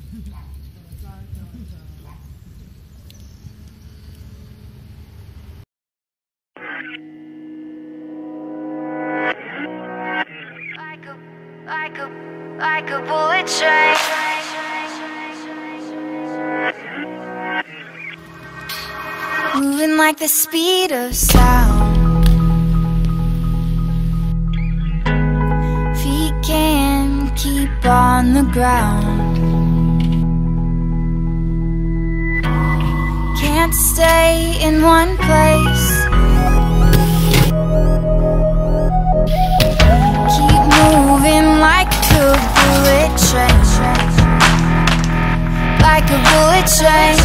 Like a bullet train, moving like the speed of sound. Feet can't keep on the ground. Can't stay in one place. Keep moving like a bullet train, like a bullet train.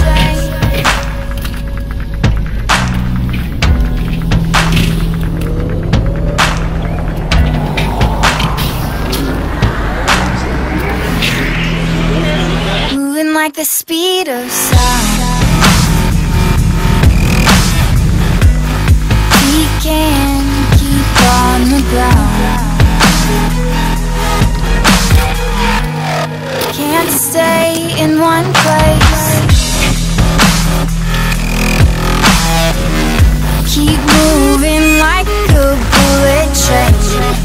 Moving like the speed of sound. We can't keep on the ground. Can't stay in one place. Keep moving like a bullet train,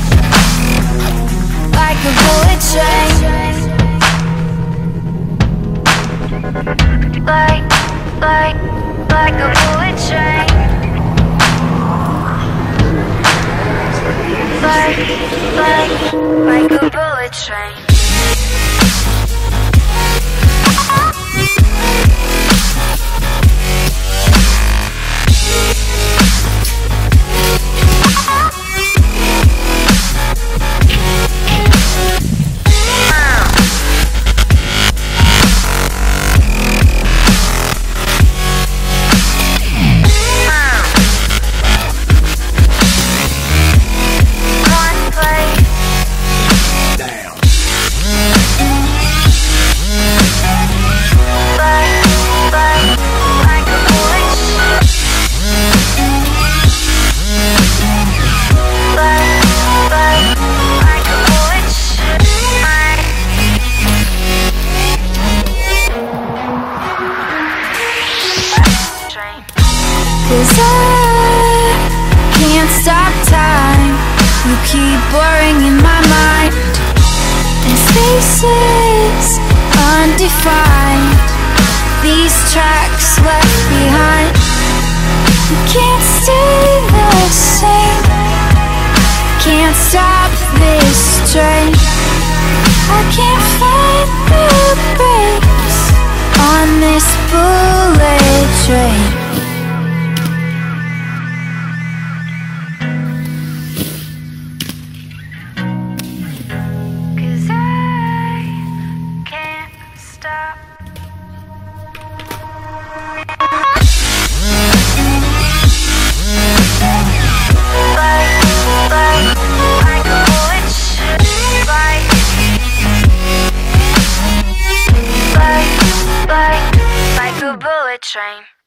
like a bullet train. Like a bullet train. Like a bullet train. Cause I can't stop time. You keep blurring in my mind, and spaces undefined. These tracks left behind. You can't stay the same. Can't stop this train. I can't find the brakes on this bullet train. Like a bullet train.